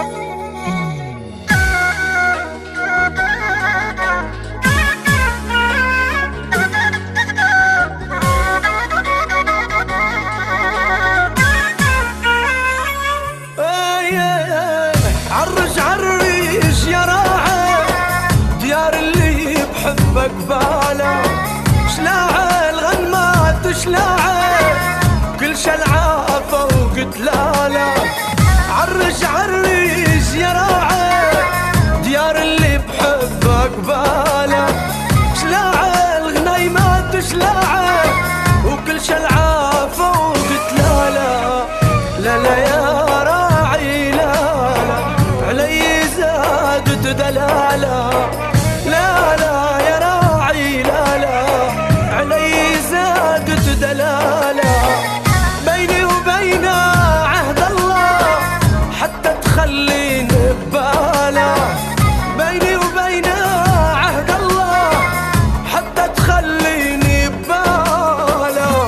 قباله شلاعه الغنمات شلاعه كل شلعه فوق تلاله عرج عرج يا راعه ديار اللي بحبه قباله شلاعه الغنيمات شلاعه وكل شلعه فوق تلاله لا لا يا راعي لا لا علي زادت دلاله لا لا يا راعي لا لا علي زادت دلاله بيني وبينه عهد الله حتى تخليني بباله بيني وبينه عهد الله حتى تخليني بباله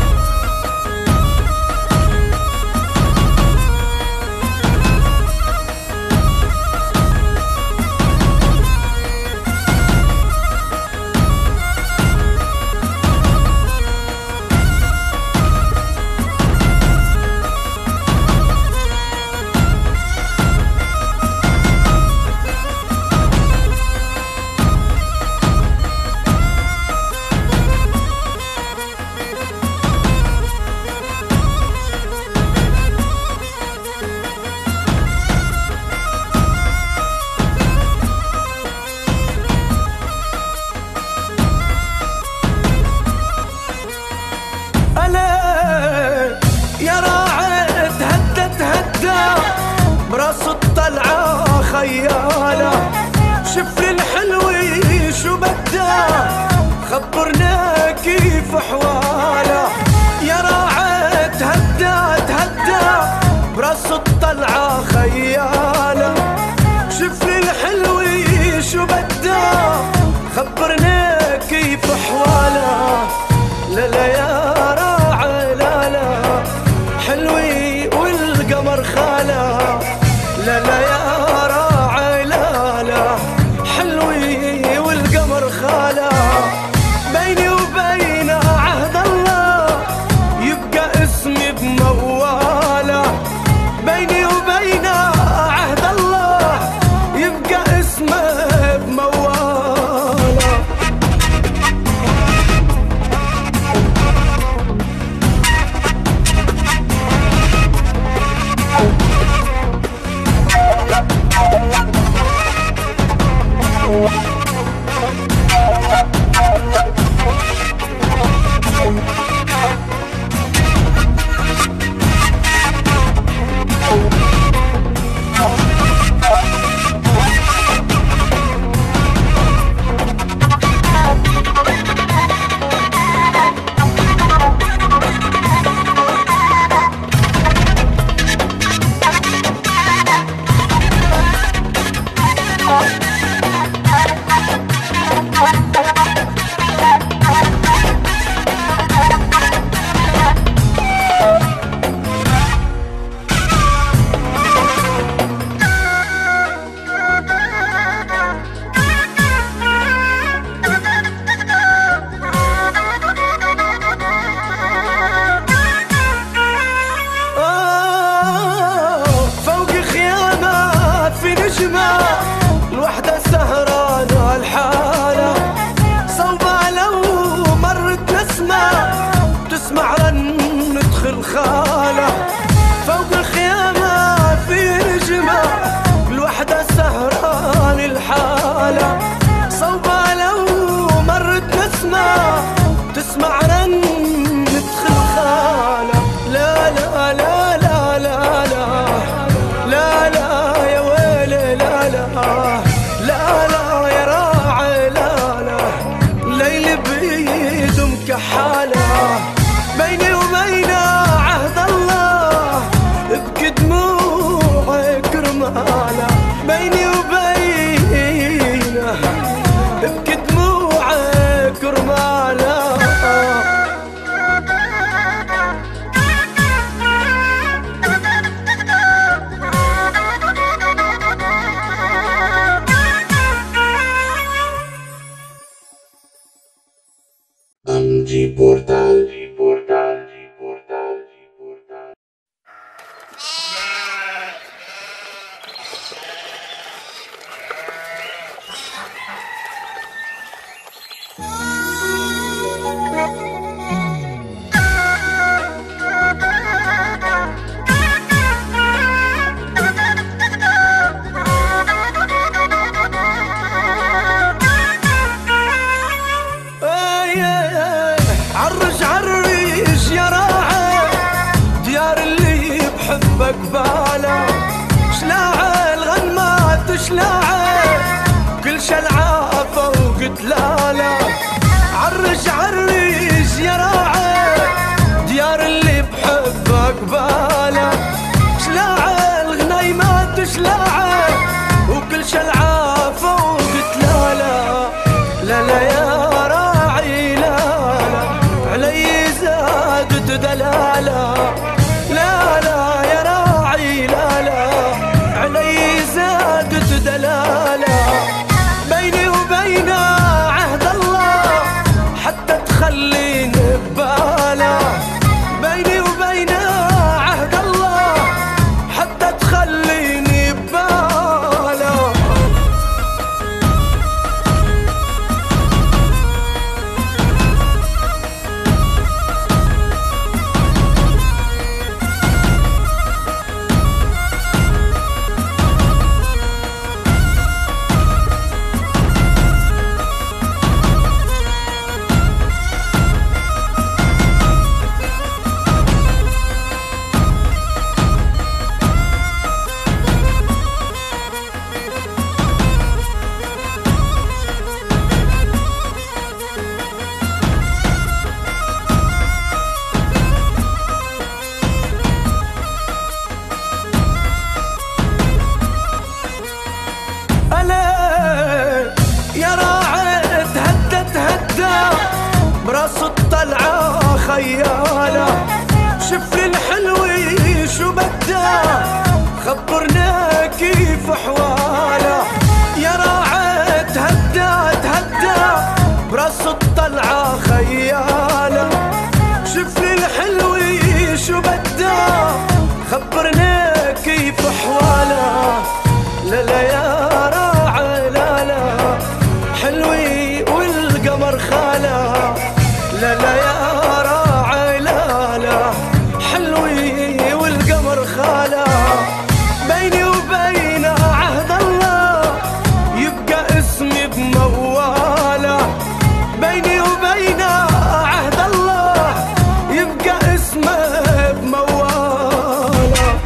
براس الطلعة خيالة شوف لي الحلوة شو بدها خبرنا كيف حواله يا راعي تهدى تهدى براس الطلعة خيالة شوف لي الحلوة شو بدها خبرنا كيف حواله لا لا يا راعي لا لا حلوي والقمر خاله لا لا يا راعي لا لا حلوي والقمر خاله بيني وبينه عهد الله يبقى اسمي بمواله بيني وبينه عهد الله يبقى اسمه بمواله الوحدة سهرانة الحالة صوبة لو مرت نسمة تسمع رنة خلخالة فوق الخيامة في نجمة الوحدة سهران الحالة صوبة لو مرت نسمة تسمع رنة خلخالة لا لا لا لا لا لا لا لا يا ويلي لا لا لا لا يا راعي لا لا ليل بيدهم كحالة بيني وبينه عهد الله ابكي دموعي كرمالة بيني وبينه ابكي دموعي كرمالة قباله شلاعه الغنمات شلاعه كل شلعافه وقتلاله عرج عرج يا راعه ديار اللي بحب قباله شلاعه الغنيمات شلاعه وكل شلعافه وقتلاله لا لا يا راعي لا لا علي زادت دلاله لا لا يا راعي لا لا علي زادت دلاله بيني وبينه عهد الله حتى تخليني بباله بيني وبينه عهد الله حتى تخليني بباله براس الطلعة خيالة شوف الحلوة شو بدها خبرنا كيف حواله يا راعي تهدى براس الطلعة خيالة شوف الحلوة شو بدها خبرنا كيف حواله لا لا يا راعي لا لا حلوي والقمر خاله لا لا يا راعي لا لا حلوي والقمر خاله بيني وبينه عهد الله يبقى اسمي بمواله بيني وبينه عهد الله يبقى اسمه بمواله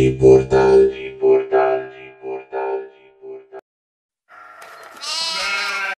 importa